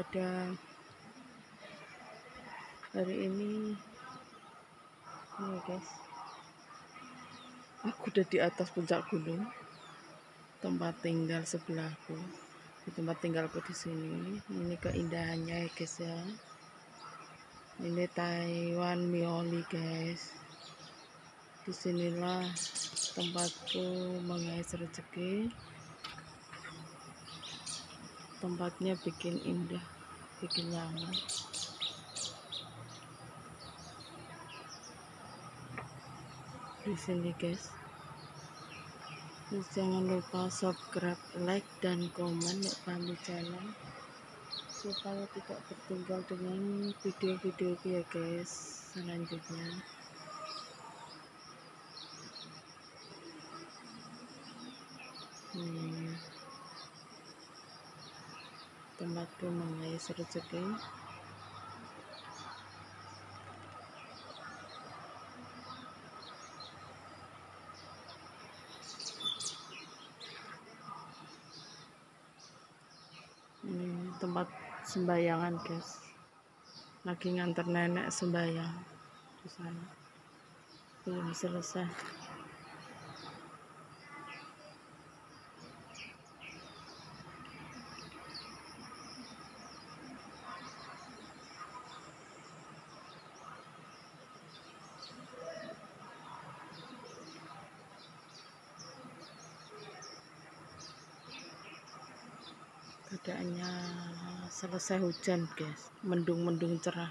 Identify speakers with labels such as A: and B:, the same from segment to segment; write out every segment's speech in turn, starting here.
A: pada hari ini guys, aku udah di atas puncak gunung, tempat tinggal sebelahku. Di tempat tinggalku di sini, ini keindahannya ya guys ya. Ini Taiwan Mioli guys. Disinilah tempatku mengais rezeki. Tempatnya bikin indah, bikin nyaman. Di sini guys. Terus jangan lupa subscribe, like, dan komen ya Bambi channel, supaya tidak tertinggal dengan video-video ya guys selanjutnya. Tempatku mengais rezeki. Ini tempat sembayangan guys. Lagi nganter nenek sembayang di sana. Belum selesai. Keadaannya selesai hujan guys, mendung-mendung cerah.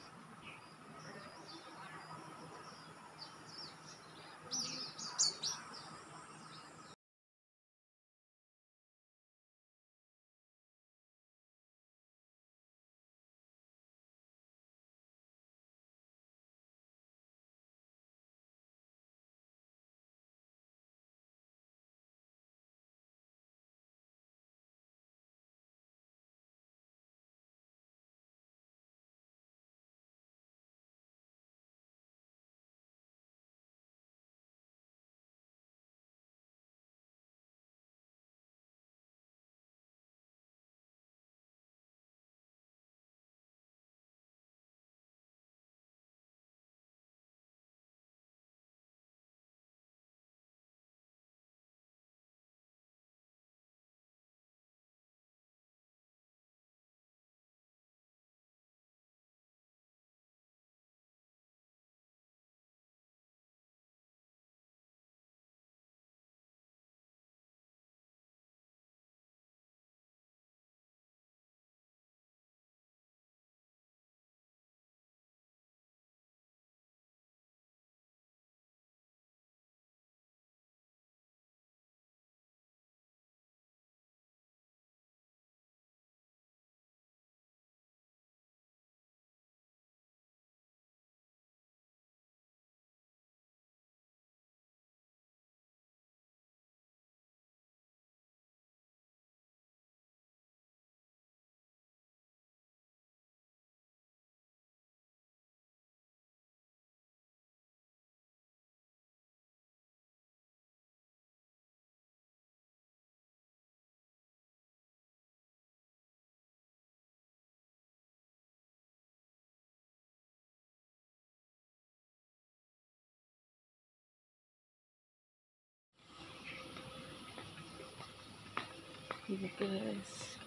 A: Ini guys,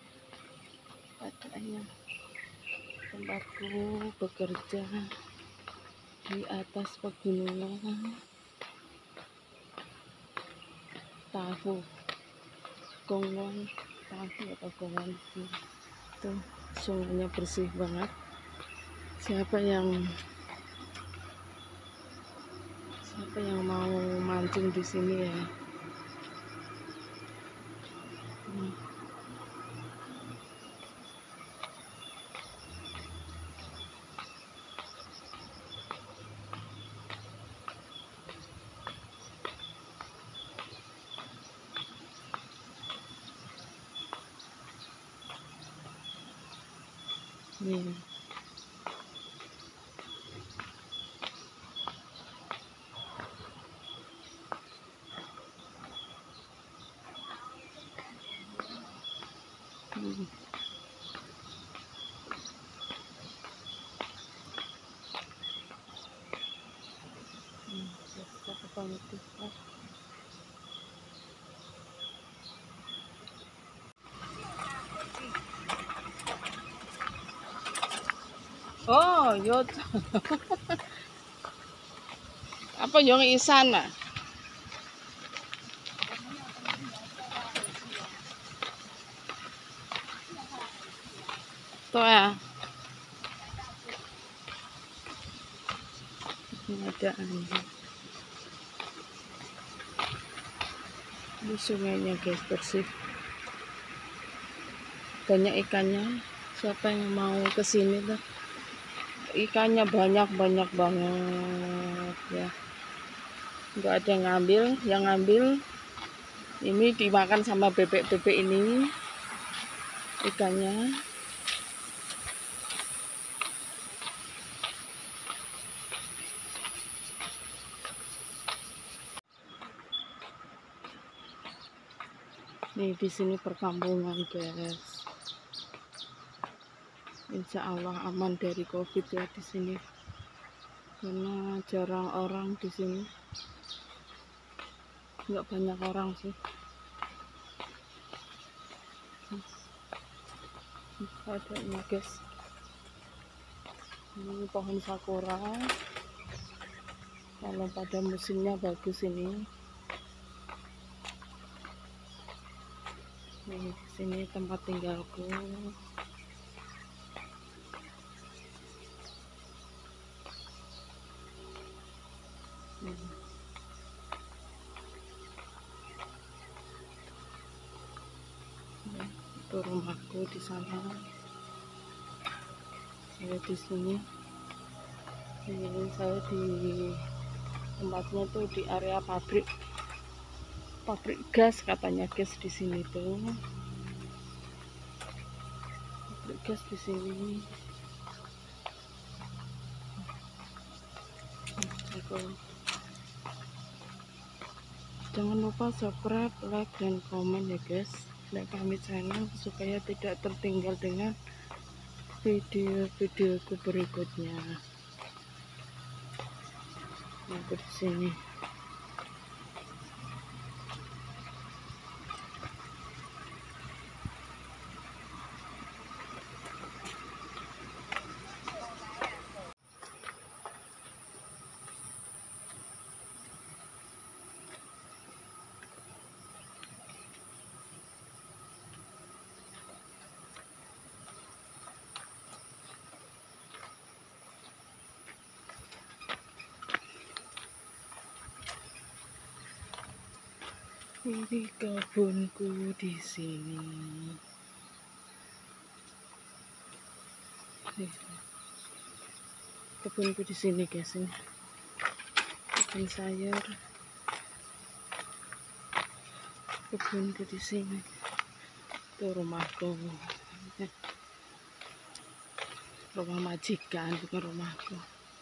A: keadaannya tempatku bekerja di atas pegunungan Tahu Gongwon, Tahu atau Gongwon itu sungainya bersih banget. Siapa yang mau mancing di sini ya? Nih. Oh, yo apa yang isana? Tuh ya. Ini ada anjing. Ini sungainya guys, bersih. Banyak ikannya. Siapa yang mau ke sini tuh? Ikannya banyak banget ya. Nggak ada yang ngambil, ini dimakan sama bebek-bebek ini ikannya. Nih di sini perkampungan guys. Insya Allah aman dari COVID ya di sini, karena jarang orang di sini, nggak banyak orang sih. Adanya guys, ini pohon sakura, kalau pada musimnya bagus ini. Nih sini tempat tinggalku. Itu rumahku di sana. Saya di sini. Ini saya di tempatnya tuh di area pabrik gas katanya guys di sini tuh. Pabrik gas di sini. Jangan lupa subscribe, like, dan komen ya guys, like kami channel supaya tidak tertinggal dengan video-videoku berikutnya. Aku di sini. Ini kebunku di sini. Kebunku di sini guys, ini kebun sayur. Kebunku di sini. Itu rumahku. Rumah majikan, bukan rumahku.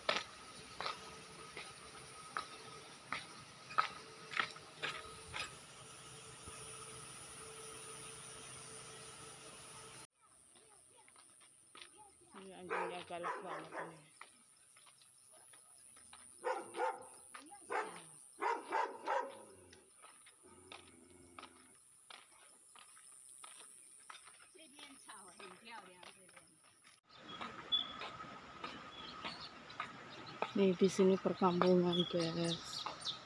A: Ini anjingnya galak banget ini. Nih di sini perkampungan guys.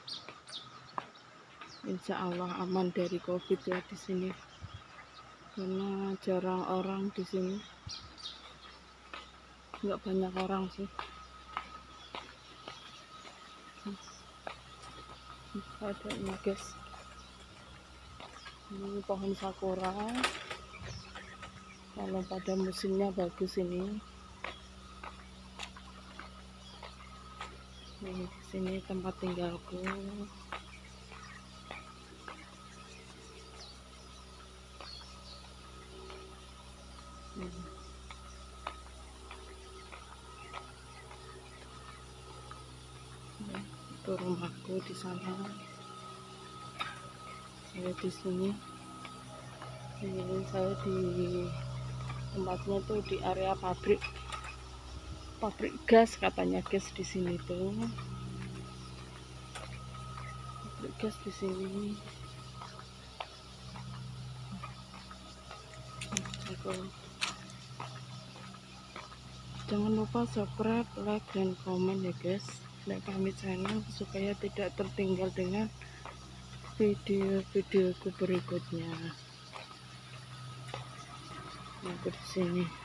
A: Insya Allah aman dari COVID ya di sini, karena jarang orang di sini, nggak banyak orang sih. Adanya guys, ini pohon sakura, kalau pada musimnya bagus ini. Nih di sini tempat tinggalku. Itu rumahku di sana. Saya di sini. Ini saya di tempatnya tuh di area pabrik gas katanya guys di sini tuh. guys di sini. Jangan lupa subscribe, like, dan komen ya guys, like kami channel supaya tidak tertinggal dengan video-videoku berikutnya. Aku di sini.